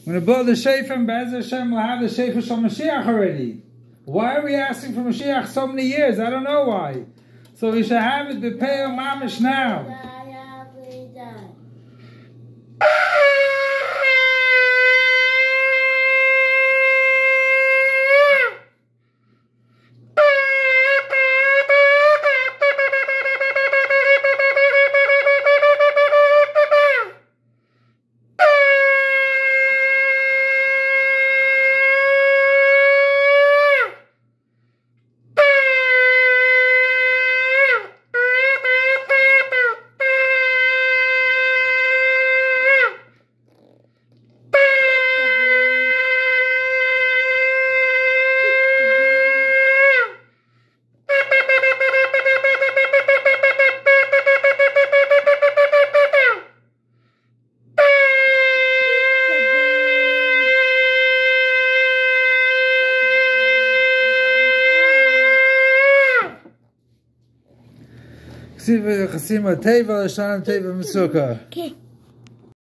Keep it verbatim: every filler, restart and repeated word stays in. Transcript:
We're going to blow the shofar and Be'ez Hashem will have the shofar shel moshiach already. Why are we asking for moshiach so many years? I don't know why. So we should have it b'pei mamish now. Chasima Teva, Shana Teva Masuka.